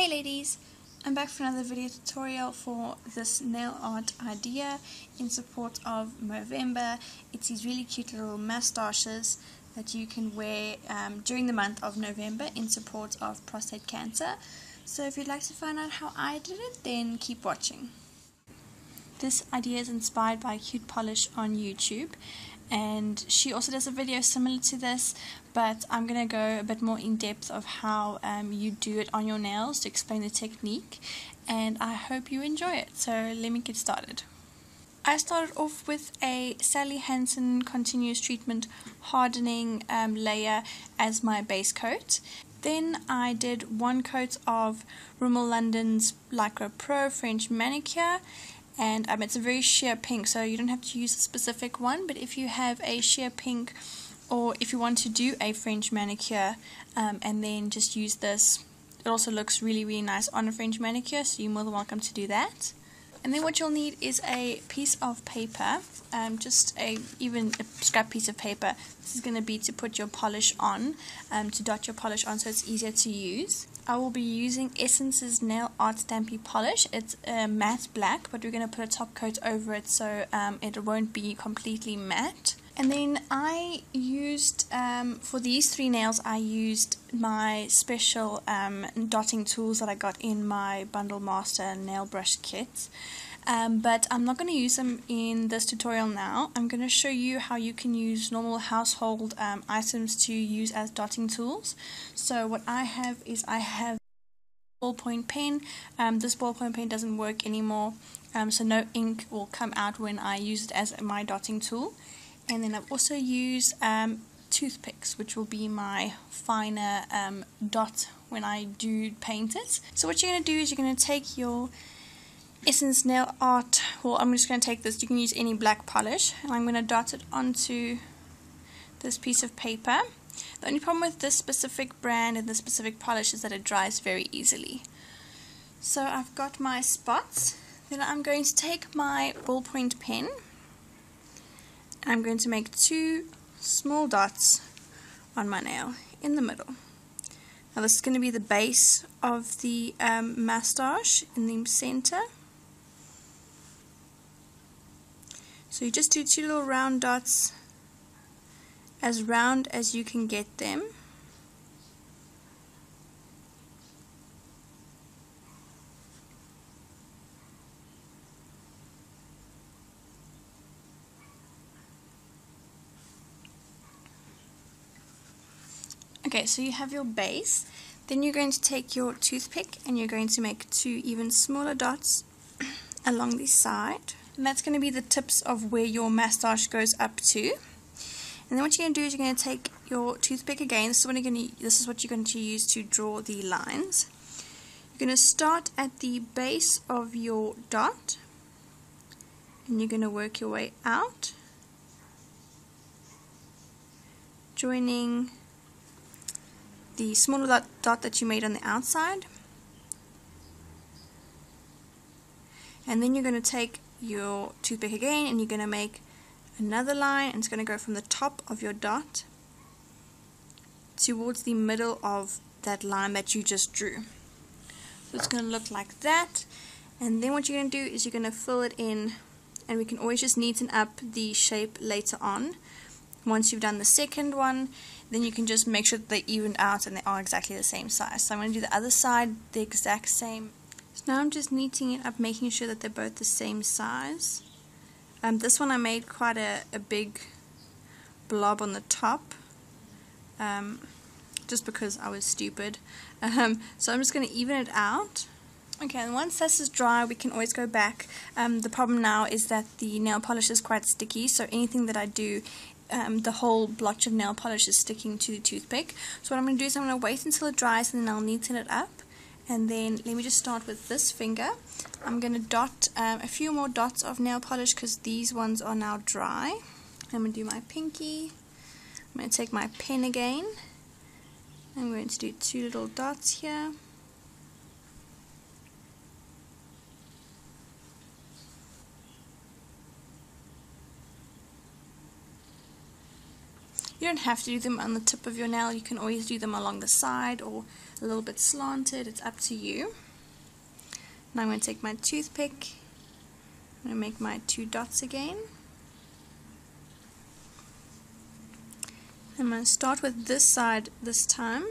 Hey ladies, I'm back for another video tutorial for this nail art idea in support of Movember. It's these really cute little moustaches that you can wear during the month of November in support of prostate cancer. So if you'd like to find out how I did it, then keep watching. This idea is inspired by Cute Polish on YouTube, and she also does a video similar to this, but I'm going to go a bit more in depth of how you do it on your nails to explain the technique, and I hope you enjoy it. So let me get started. I started off with a Sally Hansen Continuous Treatment Hardening layer as my base coat. Then I did one coat of Rimmel London's Lycra Pro French Manicure, and it's a very sheer pink, so you don't have to use a specific one, but if you have a sheer pink, or if you want to do a French manicure and then just use this, it also looks really nice on a French manicure, so you're more than welcome to do that. And then what you'll need is a piece of paper, even a scrap piece of paper. This is going to be to put your polish on, to dot your polish on so it's easier to use. I will be using Essence's Nail Art Stampy Polish. It's matte black, but we're going to put a top coat over it so it won't be completely matte. And then I used, for these three nails, I used my special dotting tools that I got in my Bundle Master nail brush kit. But I'm not going to use them in this tutorial now. I'm going to show you how you can use normal household items to use as dotting tools. So what I have is I have a ballpoint pen. This ballpoint pen doesn't work anymore, so no ink will come out when I use it as my dotting tool. And then I've also used toothpicks, which will be my finer dot when I do paint it. So what you're going to do is you're going to take your Essence Nail Art, well, I'm just going to take this, you can use any black polish, and I'm going to dot it onto this piece of paper. The only problem with this specific brand and this specific polish is that it dries very easily. So I've got my spots. Then I'm going to take my ballpoint pen, and I'm going to make two small dots on my nail in the middle. Now this is going to be the base of the moustache in the center. So you just do two little round dots, as round as you can get them. Okay, so you have your base. Then you're going to take your toothpick and you're going to make two even smaller dots along the side. And that's going to be the tips of where your moustache goes up to. And then what you're going to do is you're going to take your toothpick again. This is what you're going to use to draw the lines. You're going to start at the base of your dot, and you're going to work your way out, joining the smaller dot that you made on the outside. And then you're going to take your toothpick again and you're going to make another line, and it's going to go from the top of your dot towards the middle of that line that you just drew. So it's going to look like that, and then what you're going to do is you're going to fill it in, and we can always just neaten up the shape later on. Once you've done the second one, then you can just make sure that they're evened out and they are exactly the same size. So I'm going to do the other side the exact same. So now I'm just kneading it up, making sure that they're both the same size. This one I made quite a big blob on the top, just because I was stupid. So I'm just going to even it out. Okay, and once this is dry, we can always go back. The problem now is that the nail polish is quite sticky, so anything that I do, the whole blotch of nail polish is sticking to the toothpick. So what I'm going to do is I'm going to wait until it dries and then I'll neaten it up. And then let me just start with this finger. I'm going to dot a few more dots of nail polish because these ones are now dry. I'm going to do my pinky. I'm going to take my pen again. I'm going to do two little dots here. You don't have to do them on the tip of your nail, you can always do them along the side or a little bit slanted, it's up to you. Now I'm going to take my toothpick, I'm going to make my 2 dots again. I'm going to start with this side this time.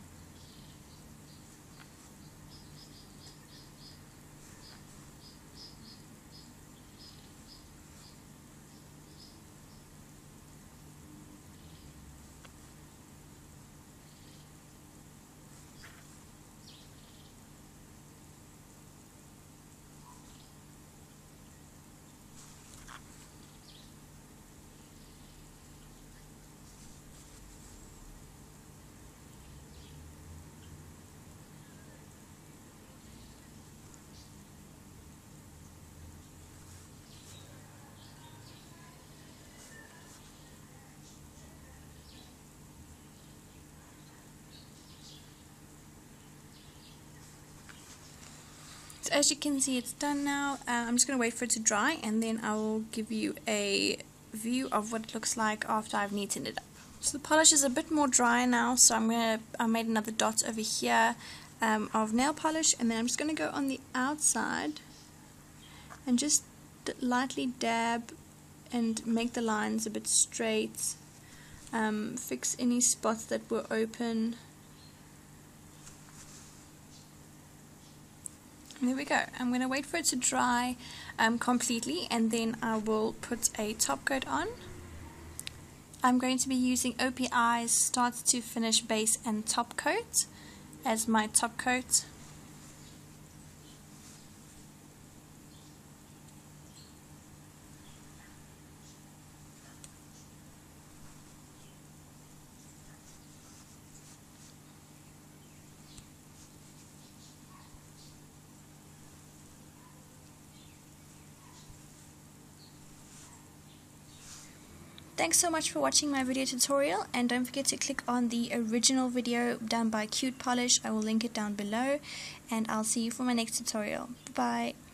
So as you can see, it's done now. I'm just going to wait for it to dry, and then I will give you a view of what it looks like after I've neatened it up. So the polish is a bit more dry now, so I made another dot over here of nail polish, and then I'm just going to go on the outside and just lightly dab and make the lines a bit straight, fix any spots that were open. There we go. I'm going to wait for it to dry completely, and then I will put a top coat on. I'm going to be using OPI's Start to Finish Base and Top Coat as my top coat. Thanks so much for watching my video tutorial, and don't forget to click on the original video done by Cute Polish. I will link it down below, and I'll see you for my next tutorial. Bye bye.